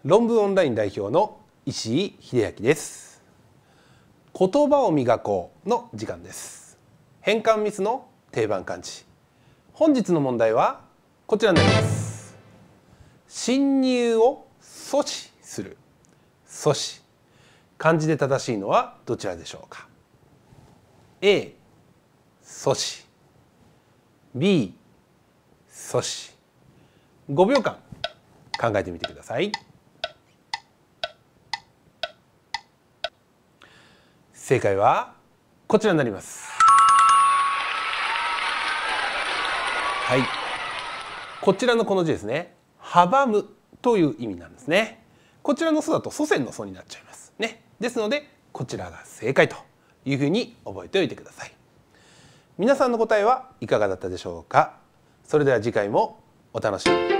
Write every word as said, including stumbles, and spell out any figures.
論文オンライン代表の石井秀明です。言葉を磨こうの時間です。変換ミスの定番漢字。本日の問題はこちらになります。侵入を阻止する。阻止。漢字で正しいのはどちらでしょうか。A、阻止。B、阻止。ごびょうかん考えてみてください。正解はこちらになります。はい。こちらのこの字ですね。阻むという意味なんですね。こちらの「そ」だと祖先の「祖」になっちゃいますね。ですのでこちらが正解というふうに覚えておいてください。皆さんの答えはいかがだったでしょうか。それでは次回もお楽しみに。